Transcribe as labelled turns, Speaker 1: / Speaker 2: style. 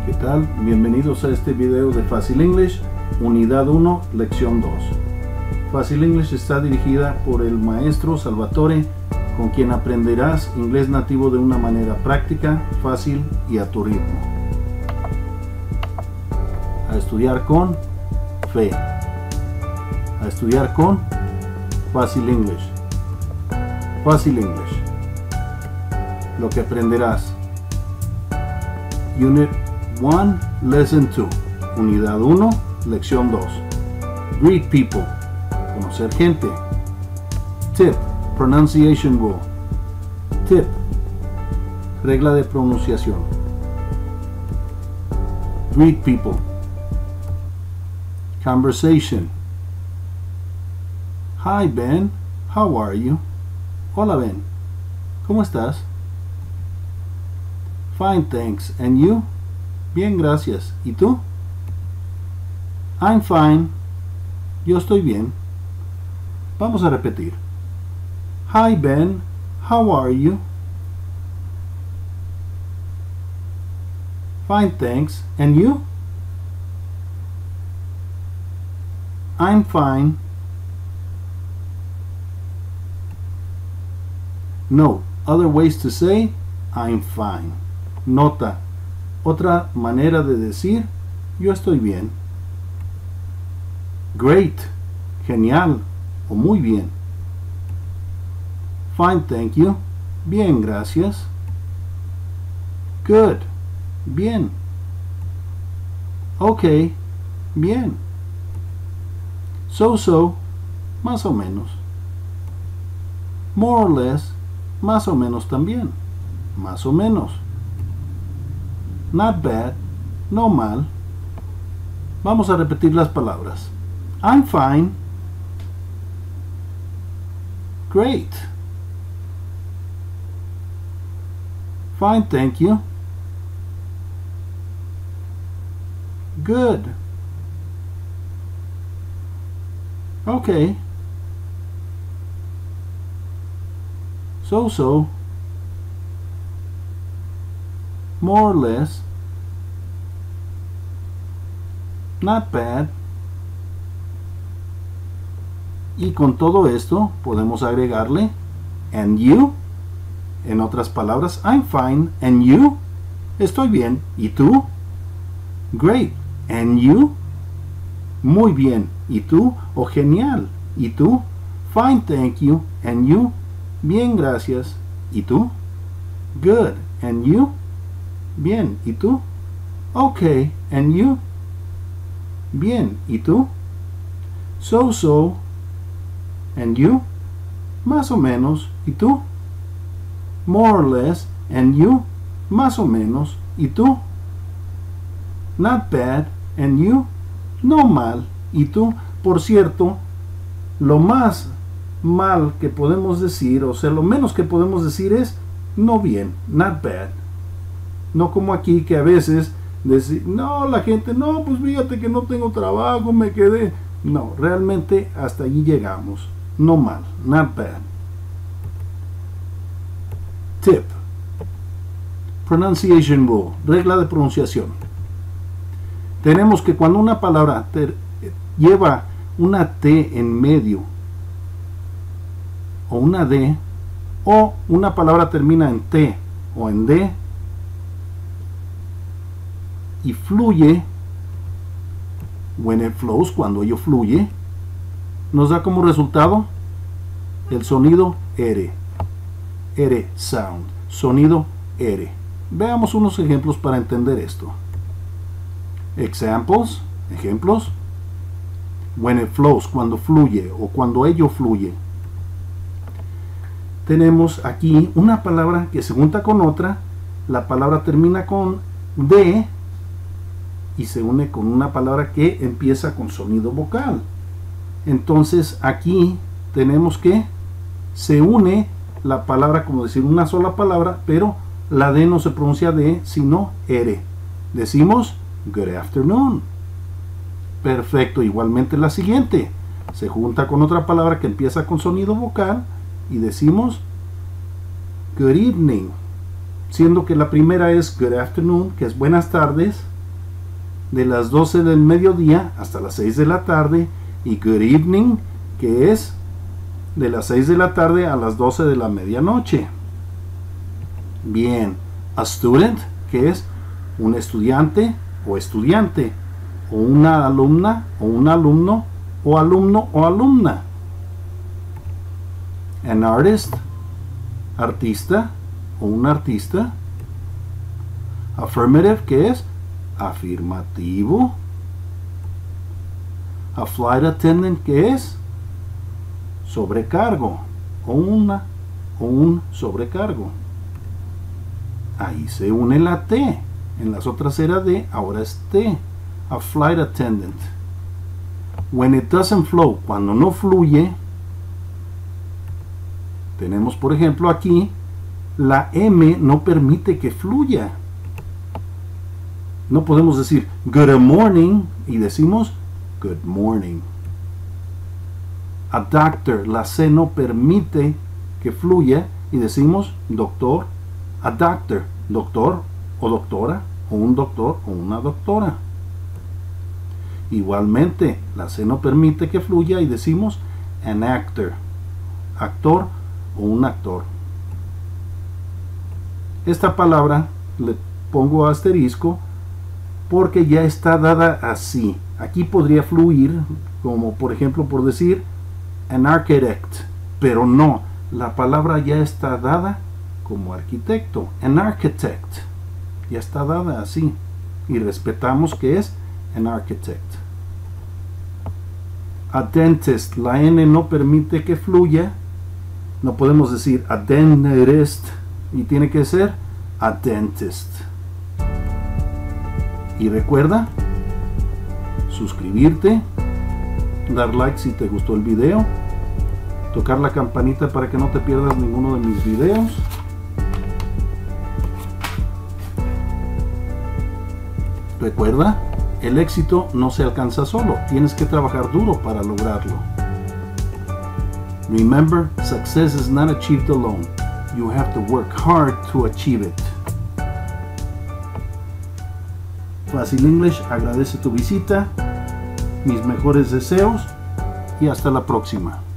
Speaker 1: ¿Qué tal? Bienvenidos a este video de Fácil English, Unidad 1, Lección 2. Fácil English está dirigida por el maestro Salvatore, con quien aprenderás inglés nativo de una manera práctica, fácil y a tu ritmo. A estudiar con fe. A estudiar con Fácil English. Fácil English. Lo que aprenderás. Unit 1, Lesson 2. Unidad 1, Lección 2. Greet people. Conocer gente. Tip. Pronunciation rule. Tip. Regla de pronunciación. Greet people. Conversation. Hi Ben, how are you? Hola Ben, ¿cómo estás? Fine, thanks. And you? Bien, gracias. ¿Y tú? I'm fine. Yo estoy bien. Vamos a repetir. Hi Ben, how are you? Fine, thanks. And you? I'm fine. Note, other ways to say I'm fine. Nota, otra manera de decir yo estoy bien. Great, genial o muy bien. Fine, thank you. Bien, gracias. Good, bien. Okay, bien. So, más o menos. More or less, más o menos también. Más o menos. Not bad, no mal. Vamos a repetir las palabras. I'm fine. Great. Fine, thank you. Good. Okay. So. More or less. Not bad. Y con todo esto podemos agregarle and you. En otras palabras, I'm fine. And you? Estoy bien. ¿Y tú? Great. And you? Muy bien. ¿Y tú? O genial. ¿Y tú? Fine, thank you. And you? Bien, gracias. ¿Y tú? Good. And you? Bien. ¿Y tú? Okay. And you? Bien. ¿Y tú? So. And you? Más o menos. ¿Y tú? More or less. And you? Más o menos. ¿Y tú? Not bad. And you? No mal. ¿Y tú? Por cierto, lo más mal que podemos decir, o sea, lo menos que podemos decir es no bien, not bad. No como aquí que a veces decir, no, la gente, no, pues fíjate que no tengo trabajo, me quedé. No, realmente hasta allí llegamos. No mal, not bad. Tip. Pronunciation rule, regla de pronunciación. Tenemos que cuando una palabra lleva una T en medio o una D, o una palabra termina en T o en D y fluye, when it flows, cuando ello fluye, nos da como resultado el sonido R. R sound, sonido R. Veamos unos ejemplos para entender esto. Examples, ejemplos. When it flows, cuando fluye o cuando ello fluye. Tenemos aquí una palabra que se junta con otra, la palabra termina con D y se une con una palabra que empieza con sonido vocal. Entonces aquí tenemos que se une la palabra, como decir una sola palabra, pero la D no se pronuncia D, sino R. Decimos good afternoon. Perfecto, igualmente la siguiente. Se junta con otra palabra que empieza con sonido vocal y decimos good evening. siendo que la primera es good afternoon, que es buenas tardes, de las 12 del mediodía hasta las 6 de la tarde, y good evening, que es de las 6 de la tarde a las 12 de la medianoche. Bien, a student, que es un estudiante o estudiante, o una alumna o un alumno, o alumno o alumna. An artist, artista o un artista. Affirmative, que es afirmativo. A flight attendant, que es sobrecargo o un sobrecargo. Ahí se une la T. En las otras era D, ahora es T. A flight attendant. When it doesn't flow, cuando no fluye, tenemos por ejemplo aquí la M no permite que fluya. No podemos decir good morning y decimos good morning. A doctor, la C no permite que fluya y decimos doctor. A doctor, doctor o doctora, o un doctor o una doctora. Igualmente, la C no permite que fluya y decimos an actor, actor o un actor. Esta palabra le pongo asterisco porque ya está dada así. Aquí podría fluir, como por ejemplo por decir an architect, pero no, la palabra ya está dada como arquitecto. An architect ya está dada así y respetamos que es an architect. A dentist, la N no permite que fluya, no podemos decir a dentist y tiene que ser a dentist. Y recuerda suscribirte, dar like si te gustó el video, tocar la campanita para que no te pierdas ninguno de mis videos. Recuerda, el éxito no se alcanza solo, tienes que trabajar duro para lograrlo. Remember, success is not achieved alone. You have to work hard to achieve it. Fácil English agradece tu visita, mis mejores deseos y hasta la próxima.